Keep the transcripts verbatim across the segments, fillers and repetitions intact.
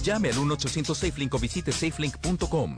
Llame al uno ochocientos SafeLink o visite safelink punto com.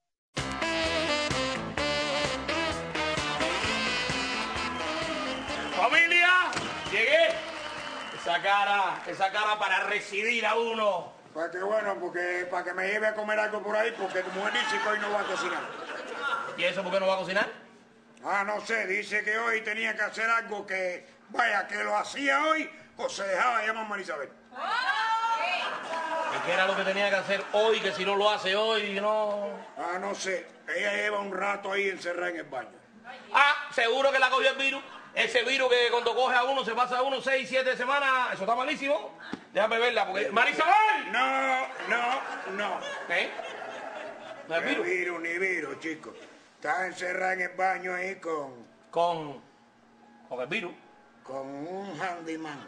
¡Familia! ¡Llegué! Esa cara, esa cara para residir a uno. Pues qué bueno, porque para que me lleve a comer algo por ahí, porque tu mujer dice que hoy no va a cocinar. ¿Y eso por qué no va a cocinar? Ah, no sé, dice que hoy tenía que hacer algo que, vaya, que lo hacía hoy o se dejaba llamar Marisabel. ¿Y qué era lo que tenía que hacer hoy, que si no lo hace hoy, no...? Ah, no sé, ella lleva un rato ahí encerrada en el baño. Ah, seguro que la cogió el virus. Ese virus que cuando coge a uno se pasa a uno seis, siete semanas. Eso está malísimo. Déjame verla, porque... ¡Marisabel! No, no, no. ¿Eh? ¿No es Ni virus? virus, ni virus, chico. Está encerrada en el baño ahí con, Con... Con el virus. con un handyman.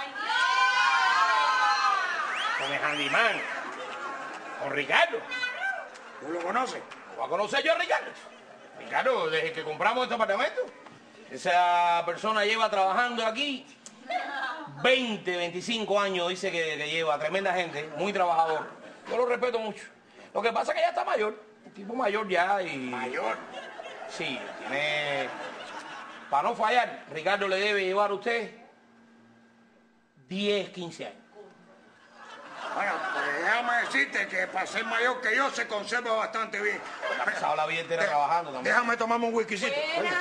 Con el handyman. Con Ricardo. ¿Tú lo conoces? ¿Lo va a conocer yo a Ricardo? Ricardo, desde que compramos este apartamento, esa persona lleva trabajando aquí veinte, veinticinco años, dice que, que lleva, tremenda gente, muy trabajador. Yo lo respeto mucho. Lo que pasa es que ya está mayor, un tipo mayor ya y... Mayor. Sí, tiene... Para no fallar, Ricardo le debe llevar a usted diez, quince años. Bueno, pues déjame decirte que para ser mayor que yo se conserva bastante bien. Ha pasado la vida entera trabajando también. Déjame tomarme un whiskycito.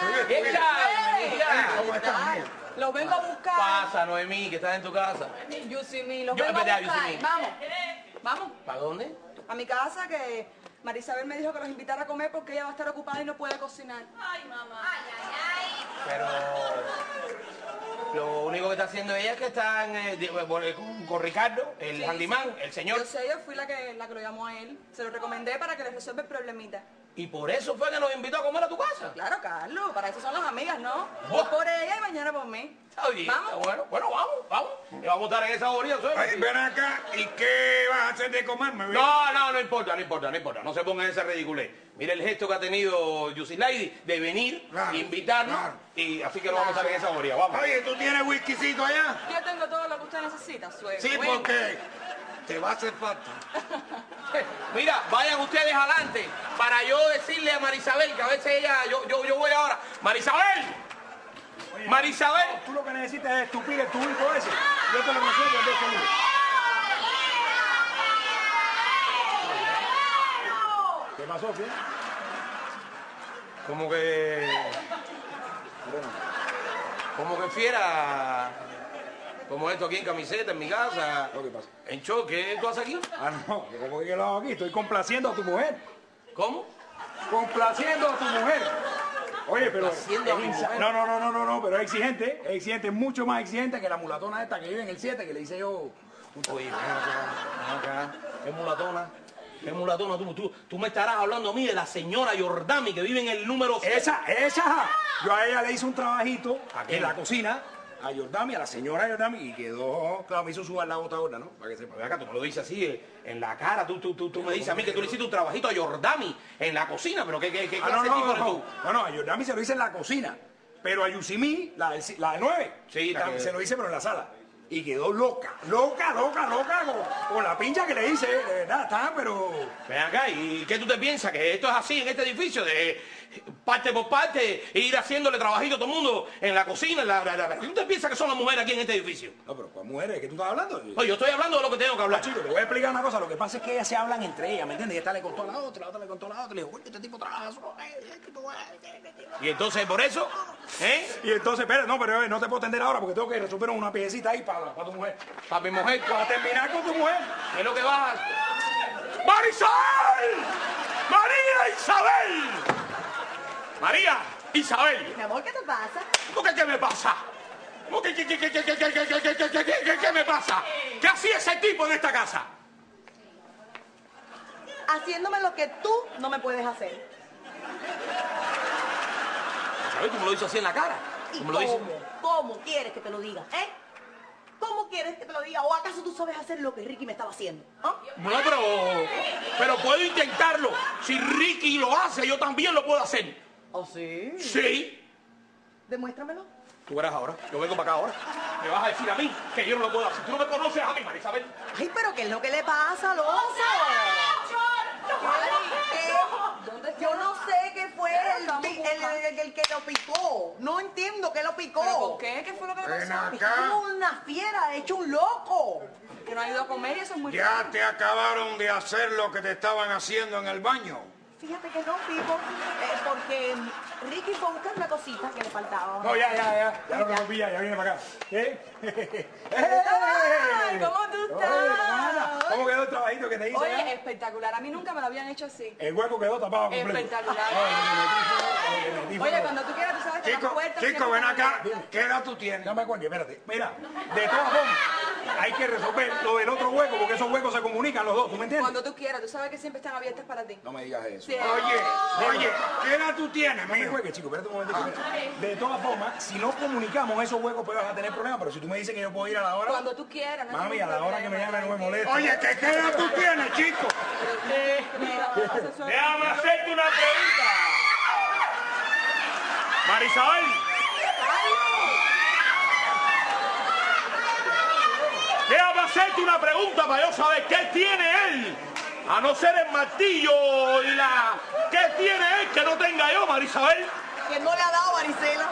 ¿Cómo estás? Los vengo a buscar. Pasa, Noemí, que estás en tu casa. Yusimi, los Yo, vengo a espera, buscar. Yusimi. Vamos, vamos. ¿Para dónde? A mi casa, que Marisabel me dijo que los invitara a comer porque ella va a estar ocupada y no puede cocinar. Ay, mamá. Ay, ay, ay. Pero lo único que está haciendo ella es que están eh, de- con, con Ricardo, el Sí, handyman, sí. el señor. Yo sé, yo fui la que, la que lo llamó a él. Se lo recomendé para que le resuelva el problemita. Y por eso fue que nos invitó a comer a tu casa. Claro, Carlos, para eso son las amigas, ¿no? Buah. Hoy por ella y mañana por mí. Está bien, está Vamos. bueno. Bueno, vamos, vamos. Y vamos a estar en esa orilla, ¿sabes? Ay, ven acá, ¿y qué vas a hacer de comerme? bien? No, no, no importa, no importa, no importa. No se pongan en esa ridiculez. Mira el gesto que ha tenido Yusilaidi de venir, Claro, invitarnos, claro. y así que lo vamos a estar en esa orilla. Vamos. Oye, ¿tú tienes whiskycito allá? Yo tengo todo lo que usted necesita, suegro. Sí, Bueno. porque te va a hacer falta. Mira, vayan ustedes adelante para yo decirle a Marisabel, que a veces ella, yo, yo, yo voy ahora. ¡Marisabel! ¡Marisabel! Tú lo que necesitas es estupir el tubito ese. Yo te lo consigo de ese libro. ¿Qué pasó, Fiel? Como que... Como que fiera... Como esto aquí en camiseta, en mi casa. ¿Qué pasa? En choque, ¿qué tú haces aquí? Ah, no, yo como que lo hago aquí, estoy complaciendo a tu mujer. ¿Cómo? Complaciendo a tu mujer. Oye, pero... Complaciendo a mi es mujer. No, no, no, no, no, no, pero es exigente, es exigente, mucho más exigente que la mulatona esta que vive en el siete, que le hice yo... Oye, ven acá, ven acá. ¿Qué mulatona? ¿Qué mulatona? Tú, tú, tú me estarás hablando a mí de la señora Yordami que vive en el número... Esa, esa, yo a ella le hice un trabajito ¿A quién? en la cocina, a Yordami, a la señora Yordami, y quedó, claro, me hizo sudar la gota gorda, ¿no? Para que sepa. Ven acá, tú me lo dices así, eh, en la cara, tú, tú, tú, tú me dices a mí que tú le hiciste un trabajito a Yordami en la cocina, pero ¿qué, qué, qué Ah, clase no, de no, tipo no, eres no, tú? no, no, a Yordami se lo hice en la cocina, pero a Yusimi, la, del- la de nueve, Sí, la tam- que- se lo hice pero en la sala. Y quedó loca, loca, loca, loca, con, con la pincha que le hice, de verdad, está, pero... Ven acá, ¿y qué tú te piensas? ¿Que esto es así en este edificio? De parte por parte, ir haciéndole trabajito a todo el mundo en la cocina, en la, la, la- ¿qué tú te piensas que son las mujeres aquí en este edificio? No, pero ¿cuál mujeres? ¿De qué tú estás hablando? Oye, yo estoy hablando de lo que tengo que hablar. Chico, te voy a explicar una cosa. Lo que pasa es que ellas se hablan entre ellas, ¿me entiendes? Y esta le contó a la otra, la otra le contó a la otra. Le dijo, oye, este tipo trabaja solo. eh, este tipo, eh, este tipo". Y entonces, por eso, ¿eh? Y entonces, espera, no, pero eh, no te puedo atender ahora porque tengo que resolver una piecita ahí para, para tu mujer. Para mi mujer, Para terminar con tu mujer. ¿qué es lo que vas a... ¡Marisabel! ¡María Isabel! ¡María Isabel! Mi amor, ¿qué te pasa? ¿Cómo que qué me pasa? ¿Cómo que qué, qué, qué, qué, qué, qué, qué, qué, qué, qué, qué, qué, qué me pasa? ¿Qué hacía ese tipo en esta casa? Haciéndome lo que tú no me puedes hacer. ¿Sabes? Tú me lo dices así en la cara. ¿Y Tú me lo dices... cómo? ¿Cómo quieres que te lo diga? ¿Eh? ¿Cómo quieres que te lo diga? ¿O acaso tú sabes hacer lo que Ricky me estaba haciendo? ¿Ah? No, pero... Pero puedo intentarlo. Si Ricky lo hace, yo también lo puedo hacer. ¿Oh, sí? Sí. Demuéstramelo. Tú verás ahora. Yo vengo para acá ahora. Me vas a decir a mí que yo no lo puedo hacer. Tú no me conoces a mí, Marisabel. Ay, pero ¿qué es lo que le pasa, Alonso? ¿Qué? ¿Dónde está? Yo no sé qué fue el, Estamos el, el- el- el que lo picó. No entiendo qué lo picó. ¿Pero por qué? ¿Qué fue lo que le Ven pasó? Es acá. como una fiera, hecho un loco. Que no ha ido a comer y eso es muy Ya raro. te acabaron de hacer lo que te estaban haciendo en el baño. Fíjate que no, Pipo, eh, porque Ricky fue a buscar una cosita que le faltaba. No, ya, ya, ya. Ya lo resolví, ya, ya viene para acá. ¿Eh? Ay, ¿cómo tú Oye, ¿cómo andas? estás? ¿Cómo quedó el trabajito que te hice? Oye, ya? espectacular. A mí nunca me lo habían hecho así. El hueco quedó tapado completo. Espectacular. Ay, me metí fuego, me metí Oye, fuego. cuando tú quieras, tú sabes que Chico, las puertas... chico, siempre ven están acá. abiertas. ¿Qué edad tú tienes? No me acuerdo, espérate. Mira, de todas formas, hay que resolver lo del otro hueco, porque esos huecos se comunican los dos, ¿tú me entiendes? Cuando tú quieras, tú sabes que siempre están abiertas para ti. No me digas eso. Sí. Oye, oye, ¿qué edad tú tienes, No me mijo? juegues, chico, espérate un momentito. espérate. De todas formas, si no comunicamos esos huecos, pues vas a tener problemas, pero si tú me dices que yo puedo ir a la hora... Cuando tú quieras. No hay Mami, a ningún la hora que me problema. llame no me molesta. Oye, ¿qué, ¿qué edad tú tienes, chico? Déjame hacerte una pregunta. Marisabel. Déjame hacerte una pregunta para yo saber qué tiene él. A no ser el martillo y la... ¿Qué tiene él que no tenga yo, Marisabel? Que no le ha dado varicela.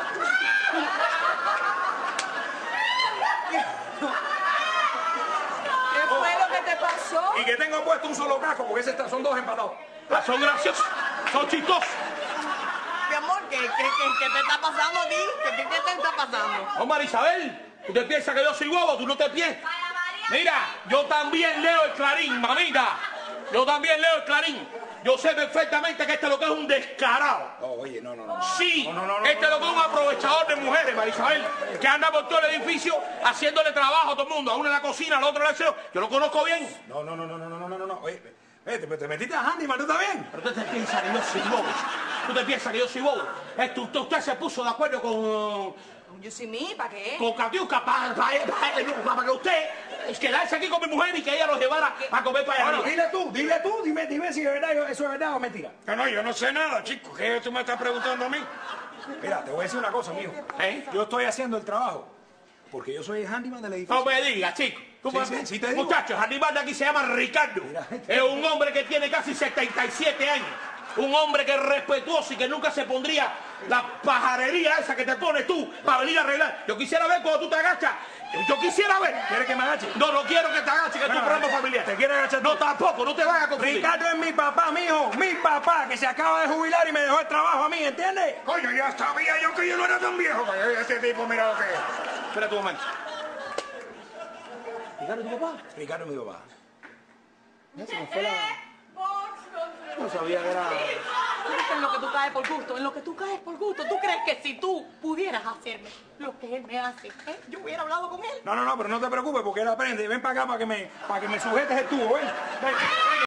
¿Qué fue lo que te pasó? Y que tengo puesto un solo casco, porque ese está- son dos empatados. Ah, son graciosos, son chistosos. Mi amor, ¿qué, qué, qué, qué te está pasando a ti? ¿Qué, qué, qué te está pasando? No, Marisabel, tú te piensas que yo soy bobo, tú no te piensas. Mira, yo también leo el Clarín, mamita. Yo también leo el Clarín. Yo sé perfectamente que este lo que es un descarado. No, oye, no, no, no. Sí, No, no, no, no, este no, lo que es un aprovechador de mujeres, Marisabel, que anda por todo el edificio haciéndole trabajo a todo el mundo, a uno en la cocina, al otro en el aseo. Yo lo conozco bien. No, no, no, no, no, no, no, no, no. Oye, eh, te, te metiste a Handyman, ¿tú estás bien? Pero tú te piensas que yo soy bobo. Tú te piensas que yo soy bobo. Esto, usted, usted se puso de acuerdo con, You see me, ¿para qué? con Catiusca para que usted quedarse aquí con mi mujer y que ella los llevara a comer para allá Bueno, arriba. dile tú, dile tú, dime, dime si es verdad, eso es verdad o mentira. No, no, yo no sé nada, chico. ¿Qué tú me estás preguntando a mí? Mira, te voy a decir una cosa, mijo. ¿Eh? Yo estoy haciendo el trabajo porque yo soy el handyman del edificio. No me digas, chico. Tú Sí, me- sí, sí te digo. Muchachos, el animal de aquí se llama Ricardo. Mira. Es un hombre que tiene casi setenta y siete años. Un hombre que es respetuoso y que nunca se pondría la pajarería esa que te pones tú para venir a arreglar. Yo quisiera ver cuando tú te agachas. Yo quisiera ver. ¿Quieres que me agache? No, no quiero que te agaches, que es tu Bueno, programa agacha- familiar. ¿te quieres agachar tú? No, tampoco, no te vayas a confundir. Ricardo es mi papá, mijo, mi papá, que se acaba de jubilar y me dejó el trabajo a mí, ¿entiendes? Coño, ya sabía yo que yo no era tan viejo. Coño, este tipo, mira lo que es. Espera un momento. ¿Ricardo tu papá? Ricardo es mi papá. No sabía que era... Tú crees que en lo que tú caes por gusto, en lo que tú caes por gusto, ¿tú crees que si tú pudieras hacerme lo que él me hace, ¿eh? yo hubiera hablado con él? No, no, no, pero no te preocupes porque él aprende. Ven para acá para que me, para que me sujetes el tubo, ven. Ven, ven.